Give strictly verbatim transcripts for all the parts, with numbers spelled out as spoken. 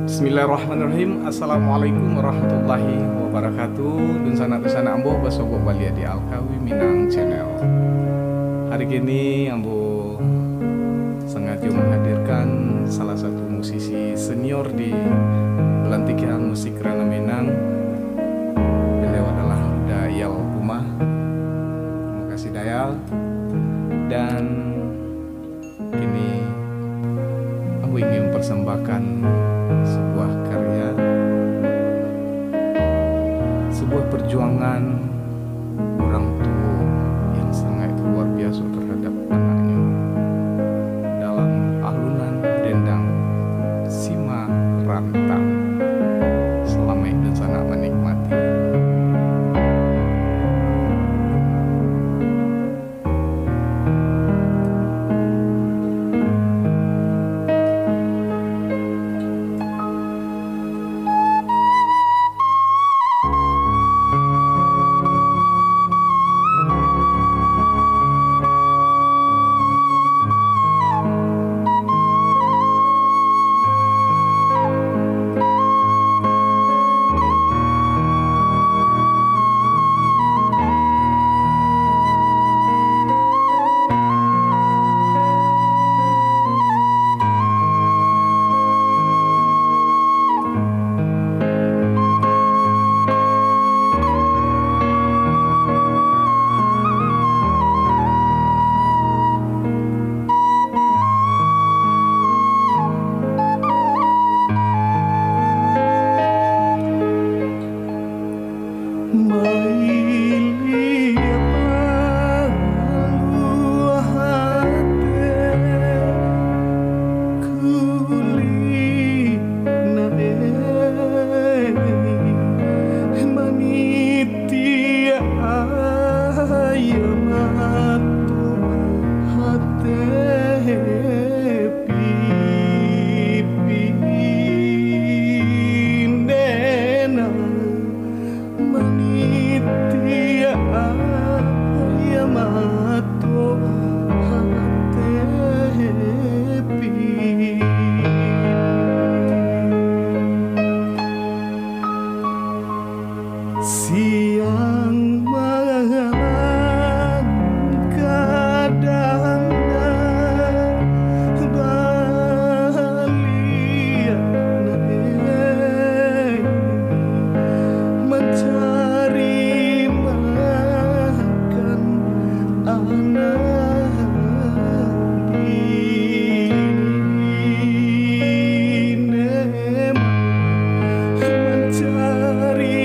Bismillahirrahmanirrahim. Assalamualaikum warahmatullahi wabarakatuh. Dun sana-sana ambo basobo balia di Alkawi Minang Channel. Hari ini ambo sengaja menghadirkan salah satu musisi senior di pelantikan musik Rana Minang. Beliau adalah Dayal Umah. Terima kasih Dayal. Dan kini ambo ingin mempersembahkan sebuah karya, sebuah perjuangan orang tua yang sangat luar biasa terhadap anaknya dalam alunan dendang Sima Rantang. Selamat dan sana menikmati. Siang malam kadang balik mencari makan anak ini mencari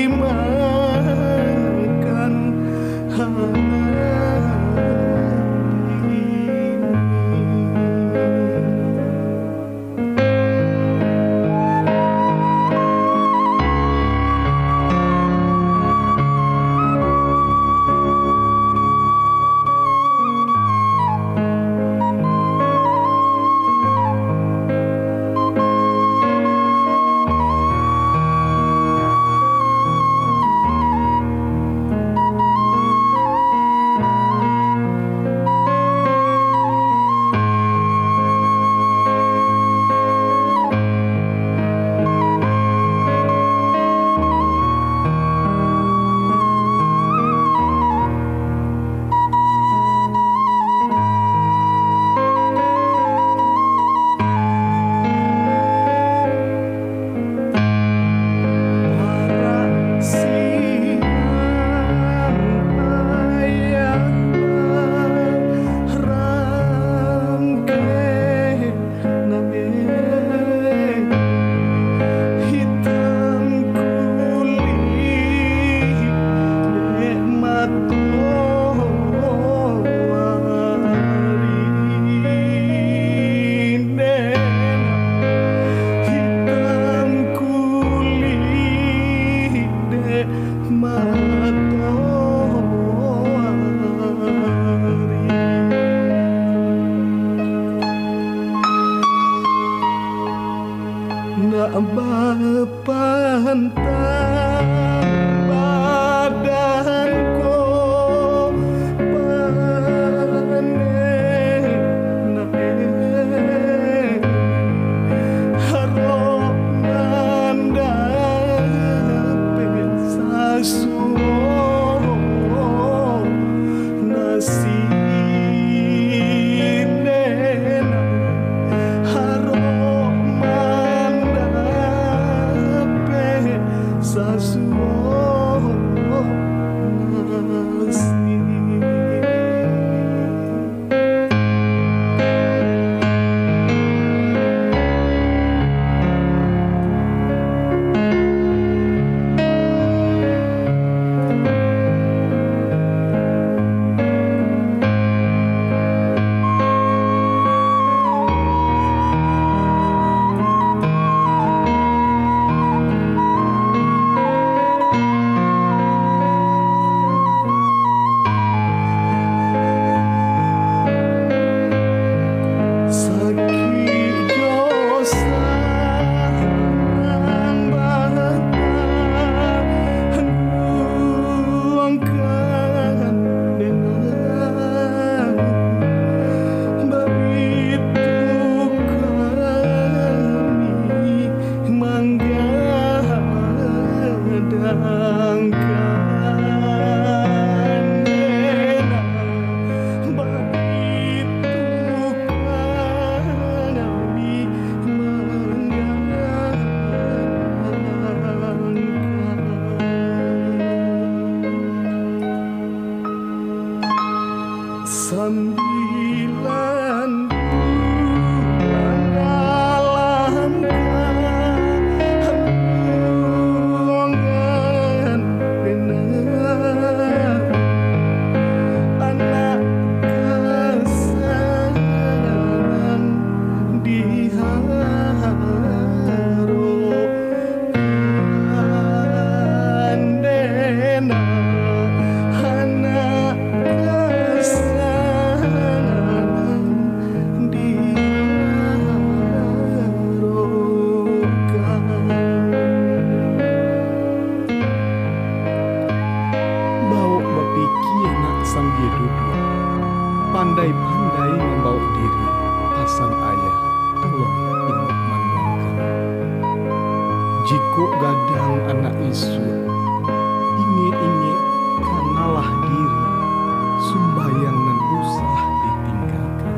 nak bapantang badanku panen nae harap Kok gadang anak isu inge-inge kanalah diri sumbayang nan usah ditinggalkan.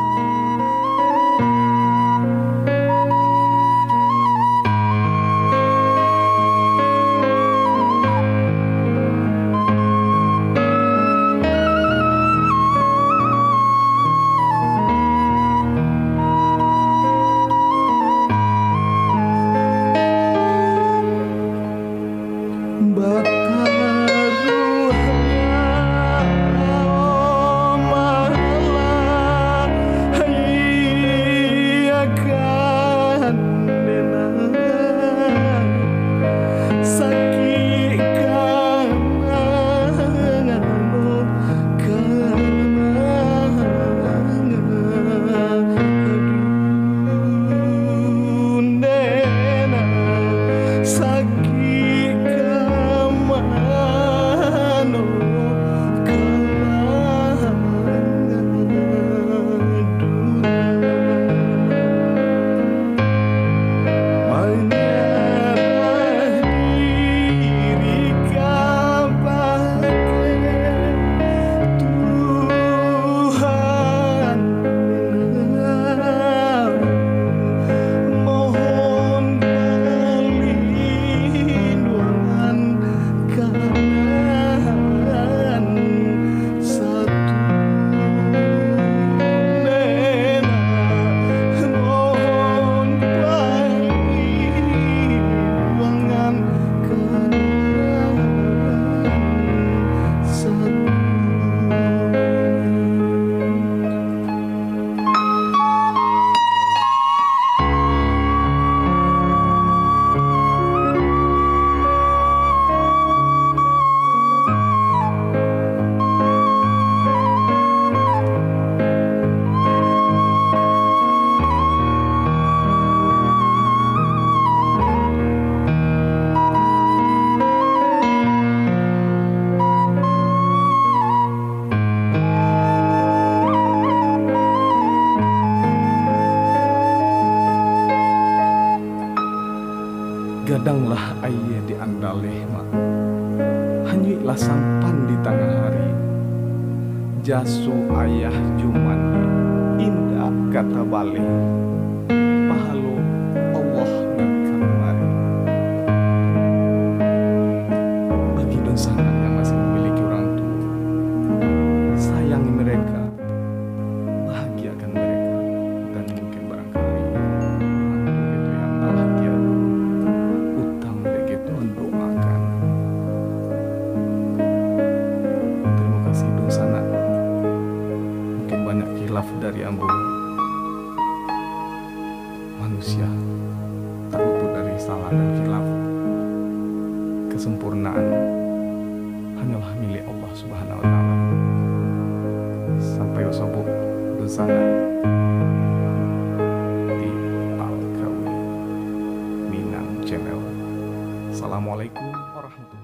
Gadanglah aye di andaleh mak, hanyuilah sampan di tengah hari. Jaso ayah jumani indah kata balik, pahalo Allah ngakam mari. Bagi donsangan yang masih memiliki orang tua, sayangi mereka, bahagiakan mereka, dan mungkin barangkali mantu itu yang bahagia utang begitu doakan. Terima kasih donsana. Mungkin banyak khilaf dari ambu. Manusia tak luput dari salah dan khilaf. Kesempurnaan hanyalah milik Allah Subhanahu wa taala. Sampai usaha donsana di Al-Kawi Minang Channel. Assalamualaikum warahmatullahi wabarakatuh.